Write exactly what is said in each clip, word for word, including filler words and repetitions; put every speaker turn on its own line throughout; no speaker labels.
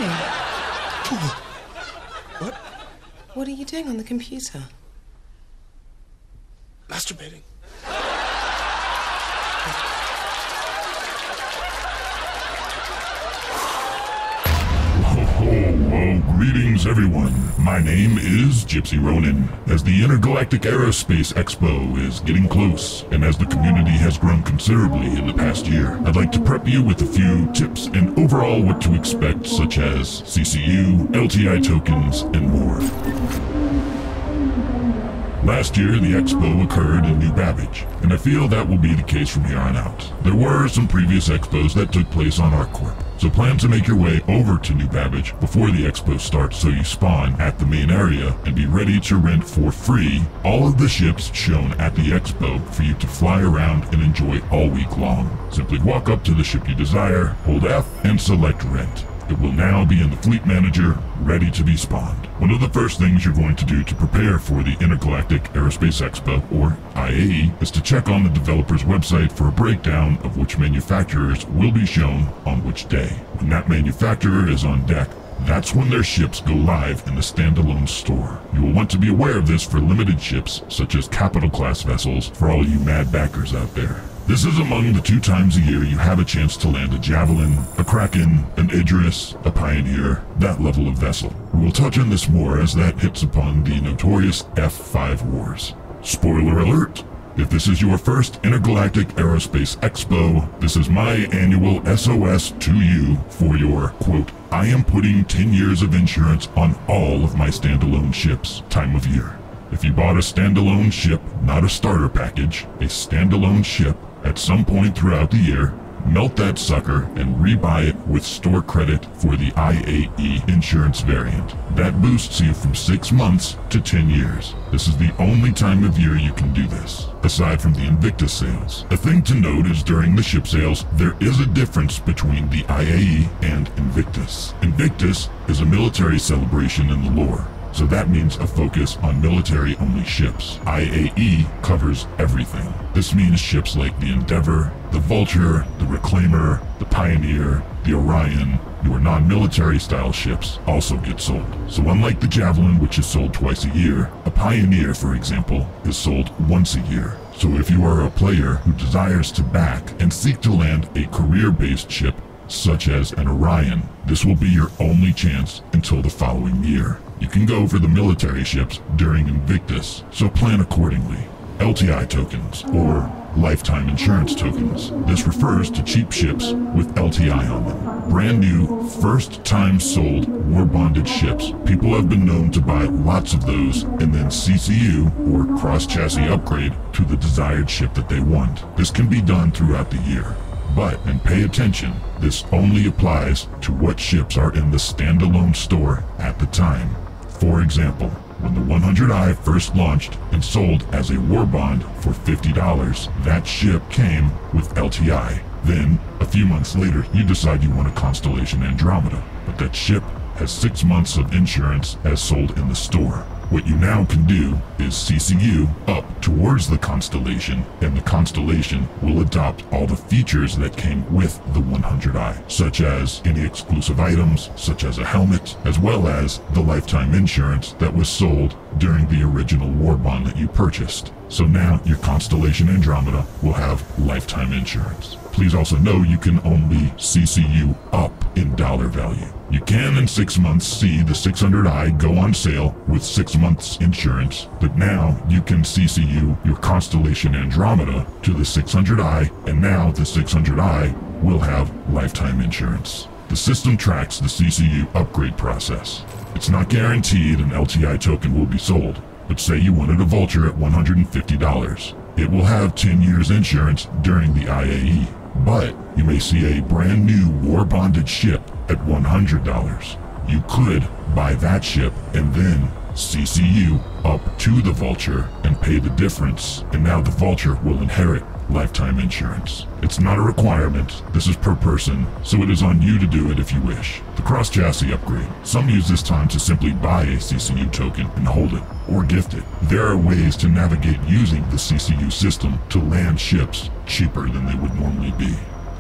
doing?
What?
What are you doing on the computer?
Masturbating.
Oh, greetings everyone. My name is Gypsy Ronin. As the Intergalactic Aerospace Expo is getting close, and as the community has grown considerably in the past year, I'd like to prep you with a few tips and overall what to expect, such as C C U, L T I tokens, and more. Last year, the expo occurred in New Babbage, and I feel that will be the case from here on out. There were some previous expos that took place on ArcCorp, so plan to make your way over to New Babbage before the expo starts so you spawn at the main area and be ready to rent for free all of the ships shown at the expo for you to fly around and enjoy all week long. Simply walk up to the ship you desire, hold F, and select Rent. It will now be in the Fleet Manager, ready to be spawned. One of the first things you're going to do to prepare for the Intergalactic Aerospace Expo, or I A E, is to check on the developer's website for a breakdown of which manufacturers will be shown on which day. When that manufacturer is on deck, that's when their ships go live in the standalone store. You will want to be aware of this for limited ships, such as capital class vessels, for all you mad backers out there. This is among the two times a year you have a chance to land a Javelin, a Kraken, an Idris, a Pioneer, that level of vessel. We will touch on this more as that hits upon the notorious F five wars. Spoiler alert! If this is your first Intergalactic Aerospace Expo, this is my annual S O S to you for your, quote, I am putting ten years of insurance on all of my standalone ships time of year. If you bought a standalone ship, not a starter package, a standalone ship, at some point throughout the year, melt that sucker and rebuy it with store credit for the I A E insurance variant. That boosts you from six months to ten years. This is the only time of year you can do this, aside from the Invictus sales. A thing to note is during the ship sales, there is a difference between the I A E and Invictus. Invictus is a military celebration in the lore, so that means a focus on military-only ships. I A E covers everything. This means ships like the Endeavor, the Vulture, the Reclaimer, the Pioneer, the Orion, your non-military style ships also get sold. So unlike the Javelin, which is sold twice a year, a Pioneer, for example, is sold once a year. So if you are a player who desires to back and seek to land a career-based ship, such as an Orion, this will be your only chance until the following year. You can go for the military ships during Invictus, so plan accordingly. L T I tokens, or lifetime insurance tokens. This refers to cheap ships with L T I on them. Brand new, first time sold, war bonded ships. People have been known to buy lots of those and then C C U, or cross chassis upgrade, to the desired ship that they want. This can be done throughout the year. But, and pay attention, this only applies to what ships are in the standalone store at the time. For example, when the one hundred I first launched and sold as a war bond for fifty dollars, that ship came with L T I. Then, a few months later, you decide you want a Constellation Andromeda, but that ship has six months of insurance as sold in the store. What you now can do is C C U up towards the Constellation, and the Constellation will adopt all the features that came with the one hundred I, such as any exclusive items, such as a helmet, as well as the lifetime insurance that was sold during the original war bond that you purchased. So now your Constellation Andromeda will have lifetime insurance. Please also know you can only C C U up in dollar value. You can in six months see the six hundred I go on sale with six months insurance, but now you can C C U your Constellation Andromeda to the six hundred I, and now the six hundred I will have lifetime insurance. The system tracks the C C U upgrade process. It's not guaranteed an L T I token will be sold, but say you wanted a Vulture at one hundred fifty dollars. It will have ten years insurance during the I A E, but you may see a brand new war bonded ship at one hundred dollars. You could buy that ship and then C C U up to the Vulture and pay the difference, and now the Vulture will inherit lifetime insurance. It's not a requirement, this is per person, so it is on you to do it if you wish. The cross-chassis upgrade. Some use this time to simply buy a C C U token and hold it, or gift it. There are ways to navigate using the C C U system to land ships cheaper than they would normally be.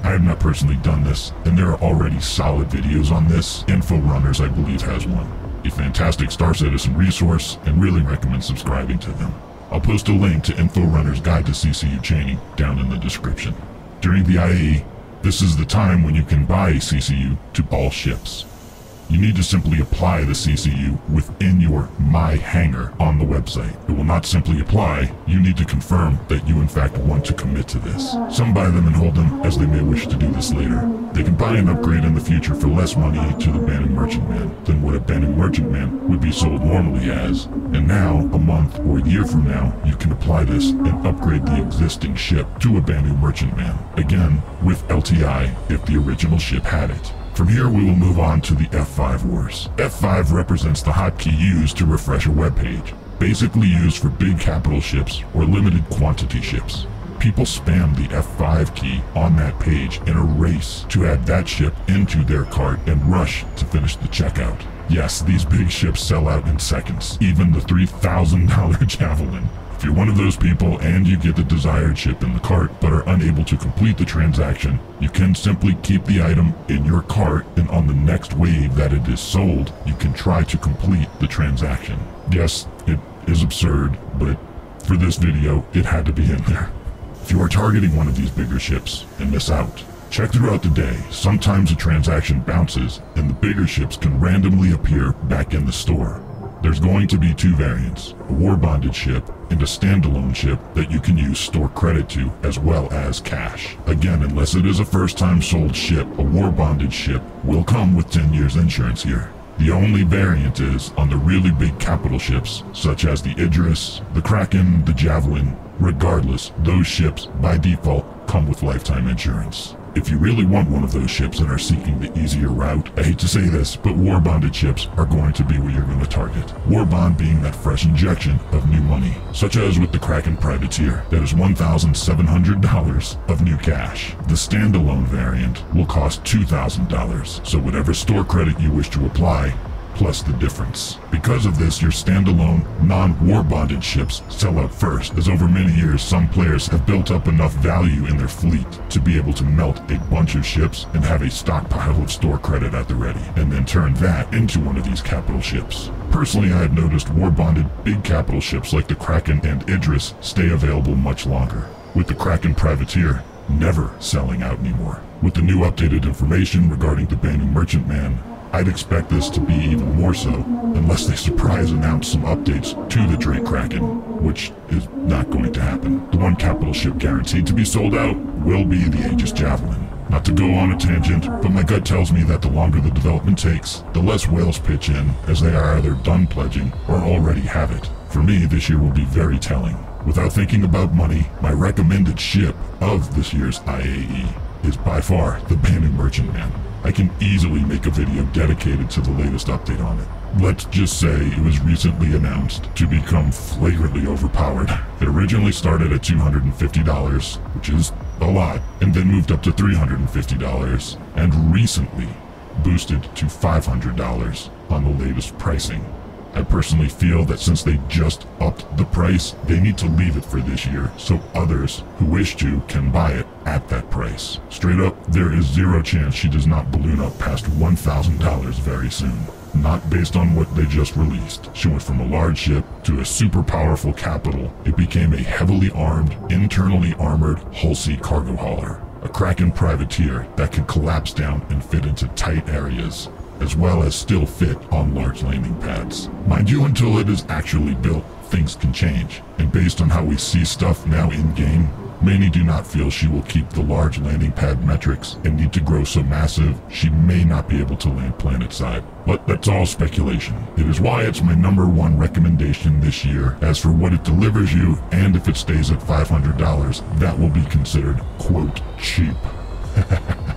I have not personally done this, and there are already solid videos on this. Info Runners, I believe, has one. A fantastic Star Citizen resource, and really recommend subscribing to them. I'll post a link to Info Runner's Guide to C C U Chaining down in the description. During the I A E, this is the time when you can buy a C C U to all ships. You need to simply apply the C C U within your My Hangar on the website. It will not simply apply, you need to confirm that you in fact want to commit to this. Some buy them and hold them as they may wish to do this later. They can buy an upgrade in the future for less money to the Banning Merchantman than what a Banning Merchantman would be sold normally as. And now, a month or a year from now, you can apply this and upgrade the existing ship to a Banning Merchantman. Again, with L T I if the original ship had it. From here we will move on to the F five Wars. F five represents the hotkey used to refresh a web page, basically used for big capital ships or limited quantity ships. People spam the F five key on that page in a race to add that ship into their cart and rush to finish the checkout. Yes, these big ships sell out in seconds, even the three thousand dollar Javelin. If you're one of those people and you get the desired ship in the cart but are unable to complete the transaction, you can simply keep the item in your cart, and on the next wave that it is sold, you can try to complete the transaction. Yes, it is absurd, but for this video, it had to be in there. If you are targeting one of these bigger ships and miss out, check throughout the day. Sometimes a transaction bounces and the bigger ships can randomly appear back in the store. There's going to be two variants, a war bonded ship and a standalone ship that you can use store credit to as well as cash. Again, unless it is a first time sold ship, a war bonded ship will come with ten years insurance here. The only variant is on the really big capital ships such as the Idris, the Kraken, the Javelin. Regardless, those ships by default come with lifetime insurance. If you really want one of those ships and are seeking the easier route, I hate to say this, but war bonded ships are going to be what you're going to target. War bond being that fresh injection of new money, such as with the Kraken Privateer, that is one thousand seven hundred dollars of new cash. The standalone variant will cost two thousand dollars, so whatever store credit you wish to apply, plus the difference. Because of this, your standalone, non-war bonded ships sell out first, as over many years some players have built up enough value in their fleet to be able to melt a bunch of ships and have a stockpile of store credit at the ready, and then turn that into one of these capital ships. Personally, I have noticed war bonded big capital ships like the Kraken and Idris stay available much longer, with the Kraken Privateer never selling out anymore. With the new updated information regarding the Banning Merchantman, I'd expect this to be even more so, unless they surprise announce some updates to the Drake Kraken, which is not going to happen. The one capital ship guaranteed to be sold out will be the Aegis Javelin. Not to go on a tangent, but my gut tells me that the longer the development takes, the less whales pitch in, as they are either done pledging or already have it. For me, this year will be very telling. Without thinking about money, my recommended ship of this year's I A E is by far the Banning Merchantman. I can easily make a video dedicated to the latest update on it. Let's just say it was recently announced to become flagrantly overpowered. It originally started at two hundred fifty dollars, which is a lot, and then moved up to three hundred fifty dollars, and recently boosted to five hundred dollars on the latest pricing. I personally feel that since they just upped the price, they need to leave it for this year so others who wish to can buy it at that price. Straight up, there is zero chance she does not balloon up past one thousand dollars very soon. Not based on what they just released. She went from a large ship to a super powerful capital. It became a heavily armed, internally armored, hull-sea cargo hauler. A Kraken Privateer that can collapse down and fit into tight areas, as well as still fit on large landing pads. Mind you, until it is actually built, things can change, and based on how we see stuff now in-game, many do not feel she will keep the large landing pad metrics and need to grow so massive she may not be able to land planet-side. But that's all speculation. It is why it's my number one recommendation this year. As for what it delivers you, and if it stays at five hundred dollars, that will be considered, quote, cheap.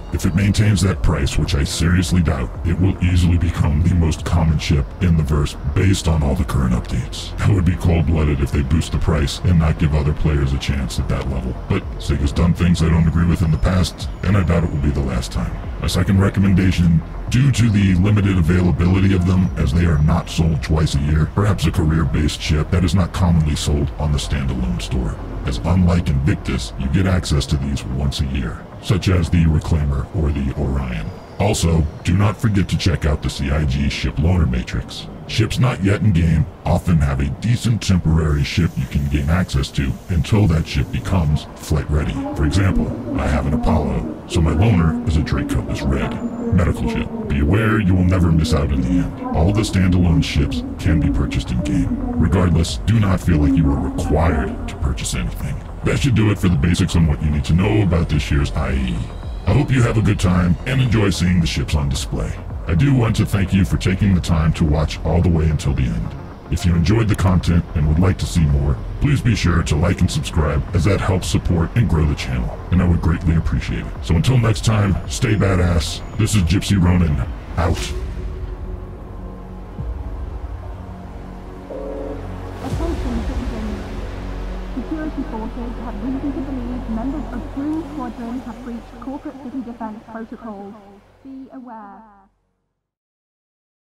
If it maintains that price, which I seriously doubt, it will easily become the most common ship in the verse based on all the current updates. That would be cold-blooded if they boost the price and not give other players a chance at that level. But Sega's done things I don't agree with in the past, and I doubt it will be the last time. My second recommendation, due to the limited availability of them as they are not sold twice a year, perhaps a career-based ship that is not commonly sold on the standalone store, as unlike Invictus, you get access to these once a year, such as the Reclaimer or the Orion. Also, do not forget to check out the C I G Ship Loaner Matrix. Ships not yet in-game often have a decent temporary ship you can gain access to until that ship becomes flight-ready. For example, I have an Apollo, so my loaner is a Drake Cutlass Red medical ship. Be aware you will never miss out in the end. All the standalone ships can be purchased in-game. Regardless, do not feel like you are required to purchase anything. That should do it for the basics on what you need to know about this year's I E. I hope you have a good time and enjoy seeing the ships on display. I do want to thank you for taking the time to watch all the way until the end. If you enjoyed the content and would like to see more, please be sure to like and subscribe, as that helps support and grow the channel, and I would greatly appreciate it. So until next time, stay badass. This is Gypsy Ronin, out.
Attention citizens. Security forces have reason to believe members of Blue Squadron have breached corporate city defense protocols. Be aware.